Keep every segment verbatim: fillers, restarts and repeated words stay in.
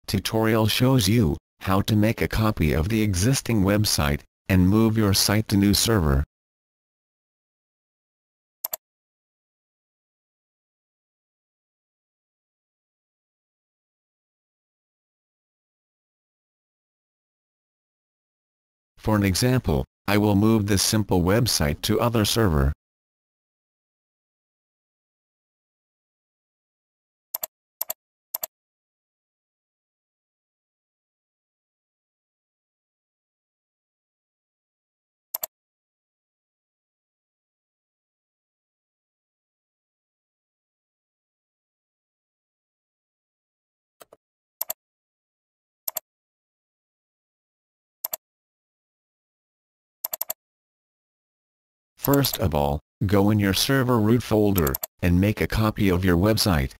tutorial shows you how to make a copy of the existing website and move your site to new server. For an example, I will move this simple website to other server. First of all, go in your server root folder and make a copy of your website.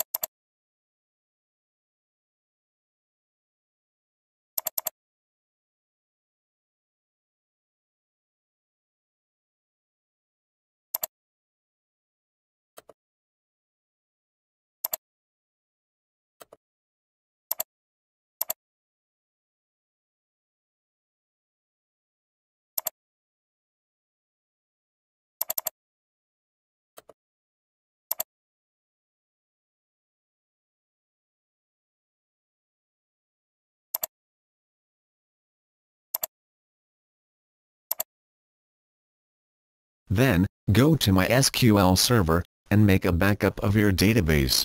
Then, go to my S Q L server and make a backup of your database.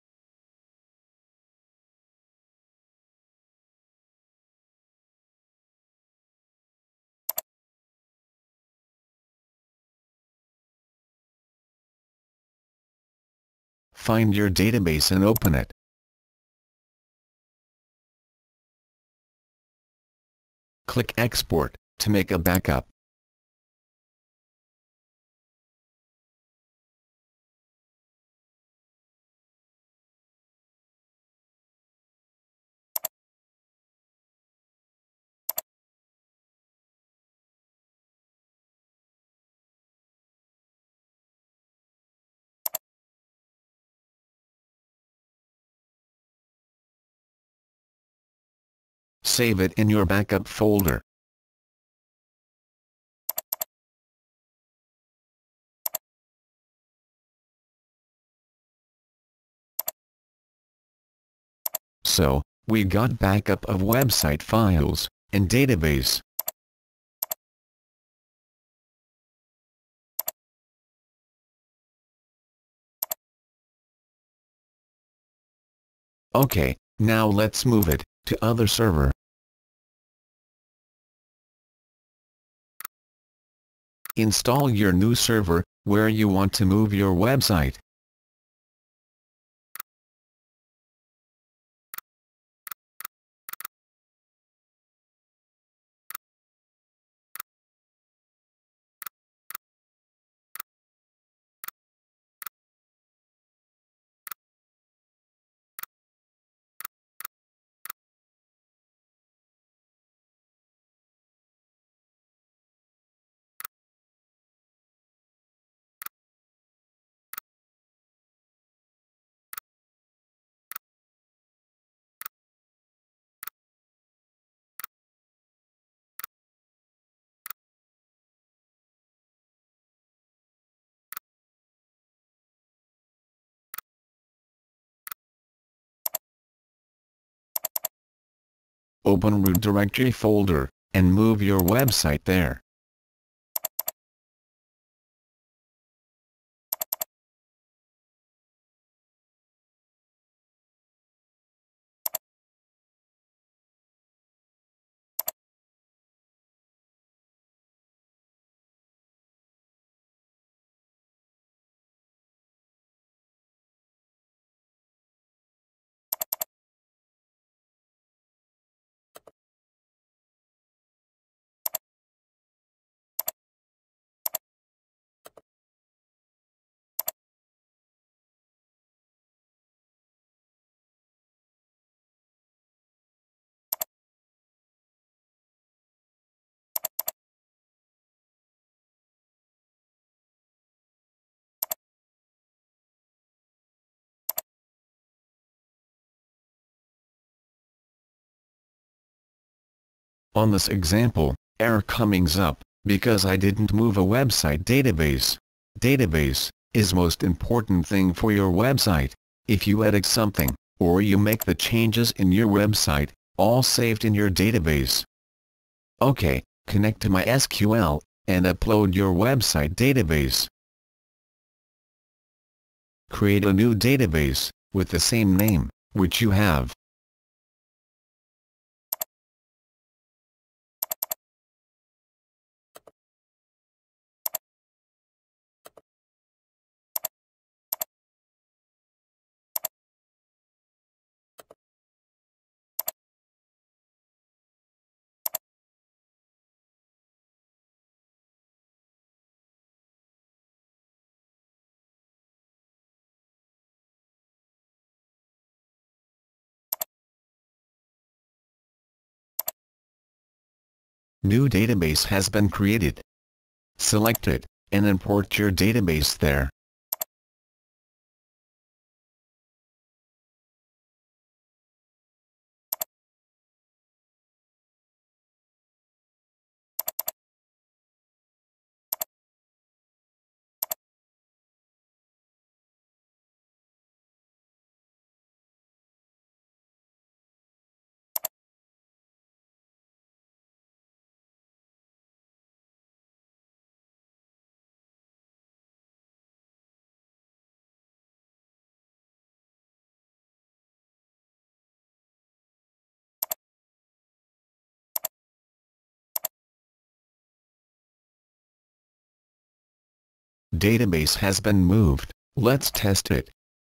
Find your database and open it. Click Export to make a backup. Save it in your backup folder. So, we got backup of website files and database. Okay, now let's move it to other server. Install your new server where you want to move your website. Open root directory folder and move your website there. On this example, error comings up, because I didn't move a website database. Database is most important thing for your website. If you edit something, or you make the changes in your website, all saved in your database. Okay, connect to MySQL, and upload your website database. Create a new database, with the same name, which you have. New database has been created. Select it, and import your database there. Database has been moved. Let's test it.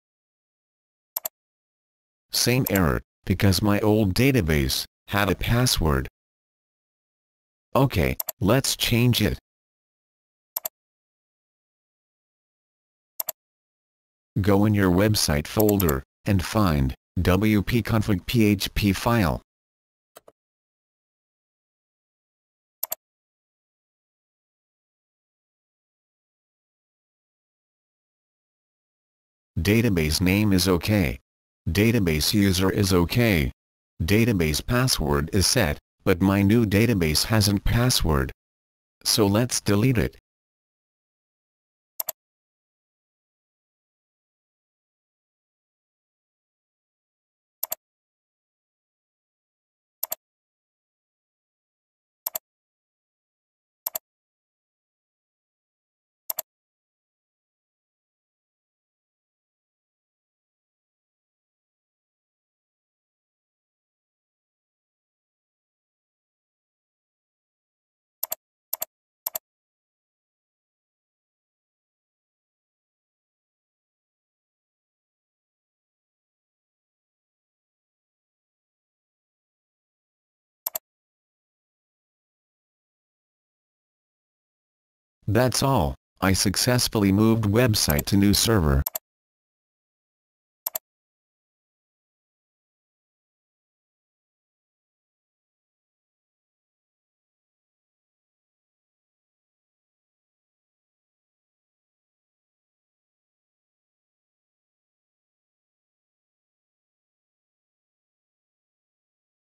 Same error, because my old database had a password. Okay, let's change it. Go in your website folder, and find wp-config P H P file. Database name is okay. Database user is okay. Database password is set, but my new database hasn't password. So let's delete it. That's all. I successfully moved website to new server.